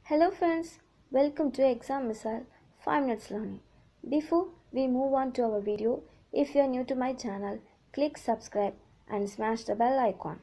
Hello friends, welcome to Exam Missile 5 Minutes Learning. Before we move on to our video, if you are new to my channel, click subscribe and smash the bell icon.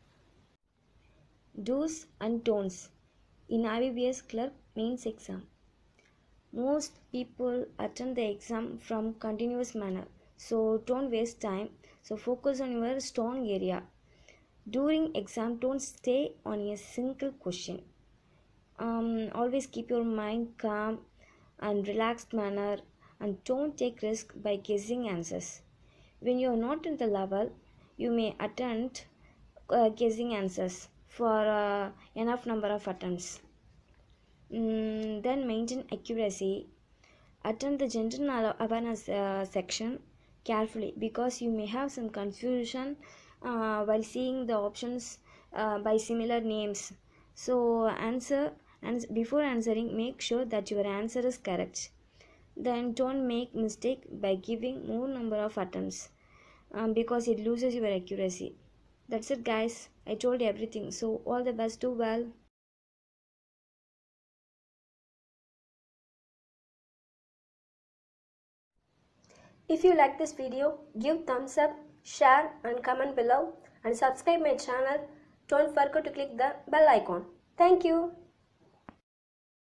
Do's and don'ts in IBPS Clerk Mains Exam. Most people attend the exam from continuous manner, so don't waste time. So focus on your strong area. During exam, don't stay on a single question. Always keep your mind calm and relaxed manner, and don't take risk by guessing answers. When you are not in the level, you may attempt guessing answers for enough number of attempts. Then maintain accuracy. Attend the general awareness section carefully, because you may have some confusion while seeing the options by similar names. So answer, and before answering, make sure that your answer is correct. Then don't make mistake by giving more number of attempts, because it loses your accuracy. That's it guys, I told you everything. So all the best, do well. If you like this video, give thumbs up, share and comment below, and subscribe my channel. Don't forget to click the bell icon. Thank you.